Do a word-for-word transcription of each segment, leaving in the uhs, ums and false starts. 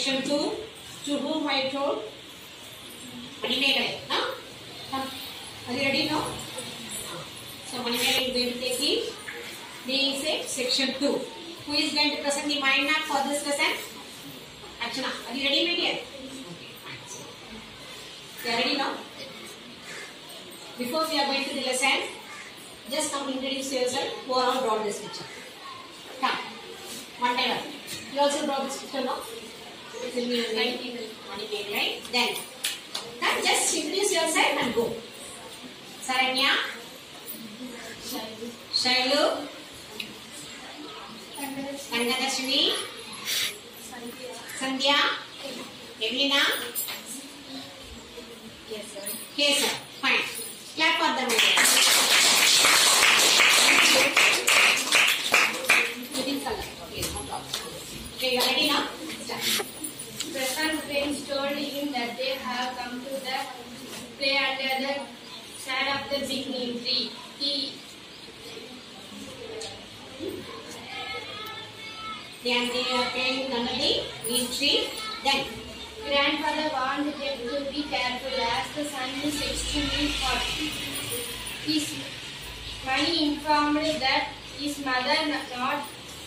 section two, to whom I told Manimegalai. No? Come. Are you ready now? So Manimegalai is going to take it. They say section two. Who is going to present the mind map for this lesson? Archana. Are you ready, my dear? Okay, fine. So, you are ready now? Before we are going to the lesson, just come introduce yourself. Who are all draw this picture? Come. One by one. You also draw this picture now? It will be your name. Right? Then, come just introduce yourself and go. Saranya. Shailu. Kangadashini. Sandhya. Evelina. Yes, sir. Yes, sir. Fine. Clap for them again. Green color. Okay, no problem. Okay, you are ready now? Start. Present friends told him that they have come to the play under the shade of the big neem tree. He Then they are playing under the neem tree. Then grandfather warned them to be careful as the sun is extremely hot. His Mani informed that his mother not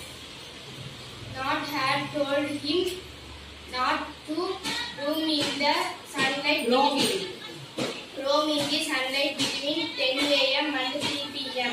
not had told him not to roam in the sunlight roam between, roam in the sunlight between ten A M and three P M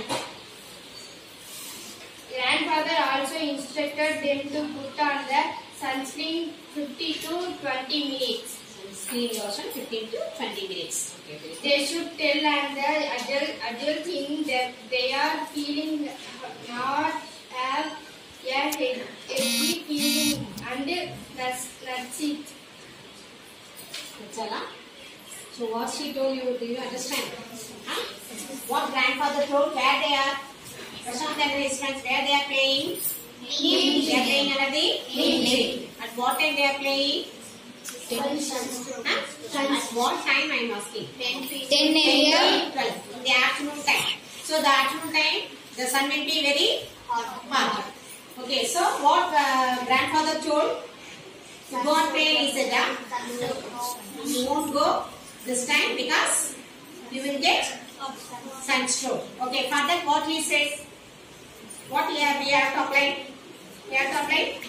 Grandfather also instructed them to put on the sunscreen fifteen to twenty minutes. Sunscreen lotion fifteen to twenty minutes. Okay, they should tell and the adult, adult thing that they are feeling not have a head, heavy feeling and that's, that's it. That's all, huh? So what she told you, do you understand? Huh? What grandfather told, where they are? Prashant and his friends, where they are playing? They are playing under the neem tree. At what time they are playing? Huh? At what time I am asking? ten A M twelve. In the afternoon time. So the afternoon time, the sun will be very hot. Okay, so what uh, grandfather told? You go and play, he said, huh? You won't go this time because you will get sunstroke. Okay, further what he says? What we have, we have to apply? We have to apply?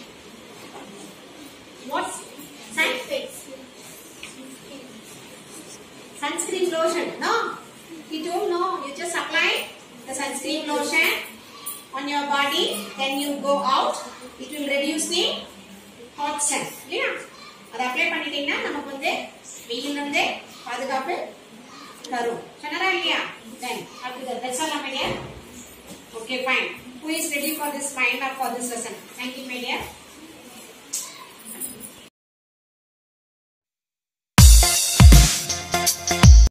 What? Sun? Sunscreen lotion. No. He told no. You just apply the sunscreen lotion on your body. Then you go out. It will reduce the hot sun. Yeah. That apply பண்ணிட்டீங்கன்னா நமக்கு வந்து வெயில் வந்து பாதுகாப்பு தரும். சொன்னதா இல்லையா? Then after that, that's all, my dear. Okay, fine. Who is ready for this mind map for this lesson? Thank you, my dear.